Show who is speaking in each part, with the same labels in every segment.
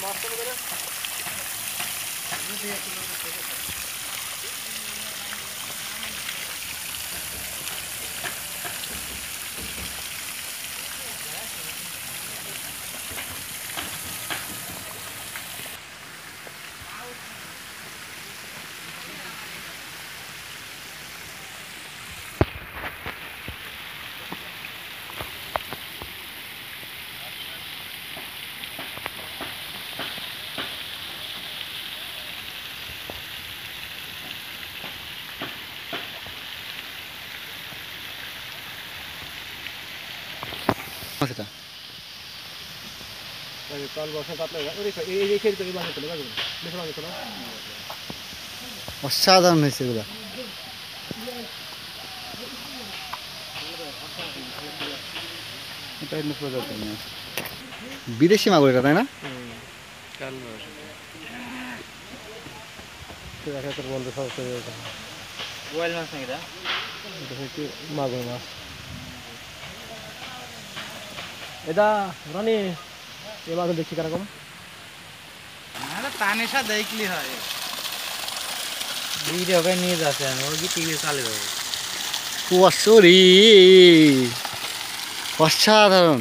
Speaker 1: সেটা অসাধারণ হয়েছে এগুলো। এটা অন্য প্রজাতির মাছ, বিদেশি মাগুর এটা, তাই না?
Speaker 2: মাগুর মাছ এটা রানি এই মাছ দেখছি কিরকম
Speaker 3: তানেশা দেখলি হয় ভিডিও করে নিয়ে যাচ্ছে আমি ওই কি টিভি চালিয়ে দেবো।
Speaker 1: কুয়াশরি অসাধারণ।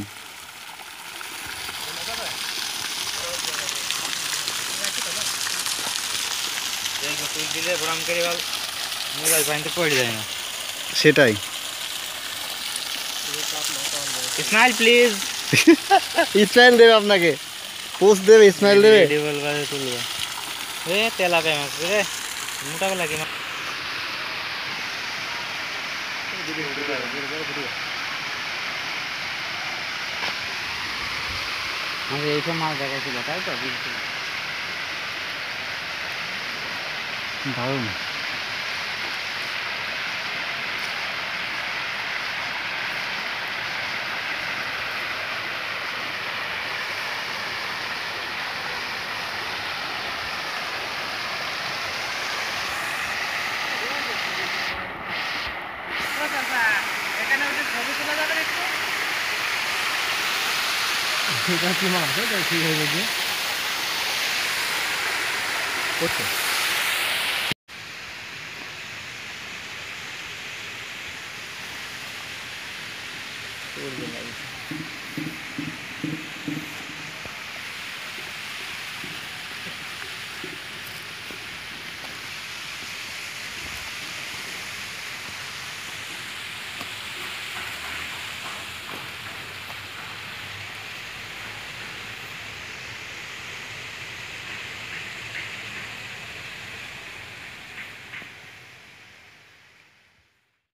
Speaker 3: দিলে ভ্রম করে মোবাইল পানিতে পড়ে যায় না।
Speaker 1: সেটাই।
Speaker 3: Smile please.
Speaker 1: ইসমাইল দেবে আপনাকে, পোস্ট দেবে, ইসমাইল দেবে।
Speaker 3: তুলবে এ তেলাপিয়া মাছ রে, মোটা বেলা কি মাছ। এইসব মাছ দেখাচ্ছিল তাই তো,
Speaker 1: দারুণ।
Speaker 3: এখানে ছবি তোলা যাবে একটু।
Speaker 2: এটা কি মাছ এটা ঠিক হয়ে গেছে করছে
Speaker 3: করবে